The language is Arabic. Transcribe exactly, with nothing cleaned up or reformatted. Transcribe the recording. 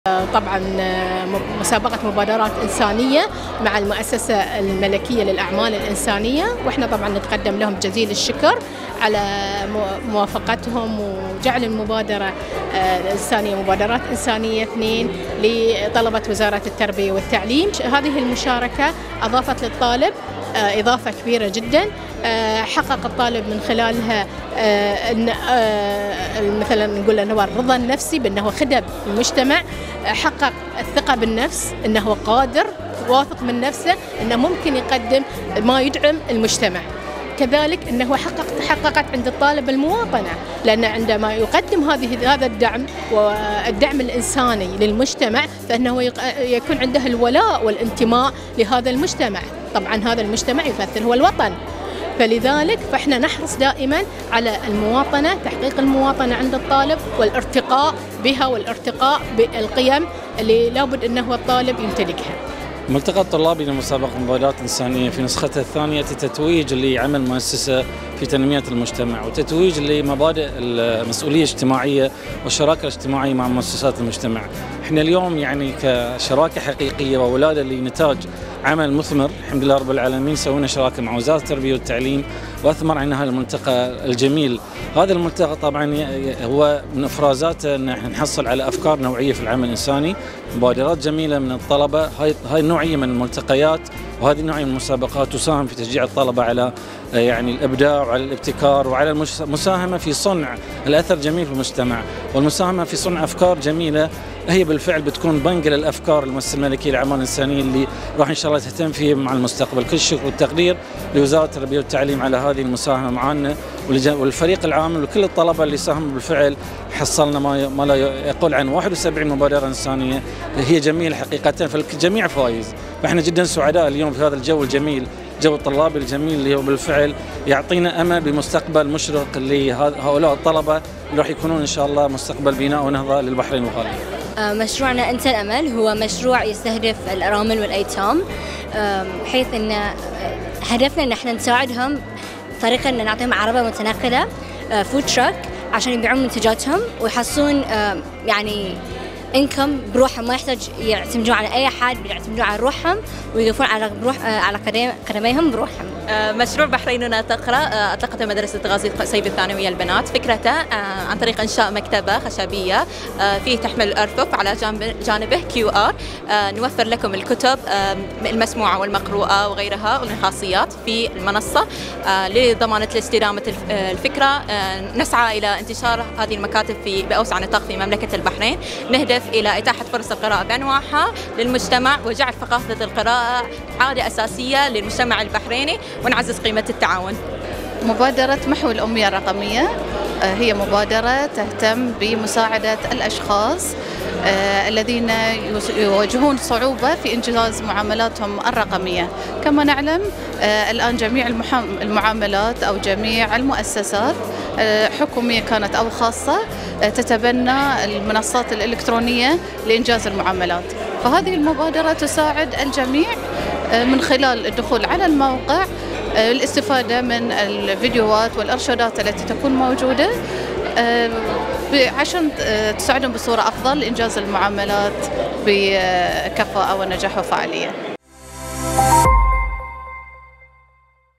طبعا مسابقة مبادرات إنسانية مع المؤسسة الملكية للأعمال الإنسانية، وإحنا طبعا نتقدم لهم جزيل الشكر على موافقتهم وجعل المبادرة الإنسانية مبادرات إنسانية اثنين لطلبة وزارة التربية والتعليم. هذه المشاركة أضافت للطالب إضافة كبيرة جدا، حقق الطالب من خلالها مثلا نقول انه الرضا النفسي بانه خدم المجتمع، حقق الثقة بالنفس انه قادر واثق من نفسه انه ممكن يقدم ما يدعم المجتمع. كذلك انه حقق حققت عند الطالب المواطنة، لان عندما يقدم هذه هذا الدعم والدعم الانساني للمجتمع فانه يكون عنده الولاء والانتماء لهذا المجتمع. طبعا هذا المجتمع يمثل هو الوطن، فلذلك فإحنا نحرص دائما على المواطنة، تحقيق المواطنة عند الطالب والارتقاء بها والارتقاء بالقيم اللي لابد أنه الطالب يمتلكها. الملتقى الطلابي لمسابقة مبادرات إنسانية في نسختها الثانية تتويج لعمل مؤسسة في تنمية المجتمع وتتويج لمبادئ المسؤولية الاجتماعية والشراكة الاجتماعية مع مؤسسات المجتمع. احنا اليوم يعني كشراكة حقيقية وولادة لنتاج عمل مثمر الحمد لله رب العالمين، سوينا شراكة مع وزارة التربية والتعليم واثمر عنا هذا الملتقى الجميل. هذا الملتقى طبعا هو من افرازاته ان احنا نحصل على افكار نوعية في العمل الانساني، مبادرات جميلة من الطلبة. هاي هاي النوعية من الملتقيات وهذه النوعية من المسابقات تساهم في تشجيع الطلبة على يعني الابداع وعلى الابتكار وعلى المساهمة في صنع الاثر جميل في المجتمع، والمساهمة في صنع افكار جميلة هي بالفعل بتكون بنقل الافكار المؤسسة الملكية للأعمال الإنسانية اللي راح ان شاء الله تهتم فيه مع المستقبل. كل الشكر والتقدير لوزارة التربية والتعليم على هذه المساهمة معنا، والفريق العامل وكل الطلبة اللي ساهموا بالفعل. حصلنا ما لا يقل عن واحد وسبعين مبادرة إنسانية هي جميلة حقيقة، فالجميع فايز. فاحنا جدا سعداء اليوم في هذا الجو الجميل، جو الطلابي الجميل اللي هو بالفعل يعطينا امل بمستقبل مشرق لهؤلاء الطلبة اللي راح يكونون ان شاء الله مستقبل بناء ونهضة للبحرين الغالي. مشروعنا أنت الأمل هو مشروع يستهدف الأرامل والأيتام، بحيث أن هدفنا أن احنا نساعدهم طريقة أن نعطيهم عربة متنقلة فود تراك عشان يبيعون منتجاتهم ويحصلون يعني انكم بروحهم، ما يحتاج يعتمدون على اي احد، يعتمدون على روحهم ويقفون على بروح على قدميهم بروحهم. مشروع بحريننا تقرا اطلقته مدرسه غازي قصيب الثانويه البنات. فكرته عن طريق انشاء مكتبه خشبيه فيه تحمل الارفف على جانبه كيو ار، نوفر لكم الكتب المسموعه والمقروءه وغيرها من الخاصيات في المنصه لضمانه استدامه الفكره. نسعى الى انتشار هذه المكاتب في باوسع نطاق في مملكه البحرين، نهدف إلى إتاحة فرص القراءة بأنواعها للمجتمع وجعل ثقافة القراءة عادة أساسية للمجتمع البحريني ونعزز قيمة التعاون. مبادرة محو الأمية الرقمية هي مبادرة تهتم بمساعدة الأشخاص الذين يواجهون صعوبة في إنجاز معاملاتهم الرقمية. كما نعلم الآن جميع المعاملات أو جميع المؤسسات حكومية كانت أو خاصة تتبنى المنصات الإلكترونية لإنجاز المعاملات، فهذه المبادرة تساعد الجميع من خلال الدخول على الموقع، الاستفادة من الفيديوهات والإرشادات التي تكون موجودة عشان تساعدهم بصورة أفضل لإنجاز المعاملات بكفاءة ونجاح وفعالية.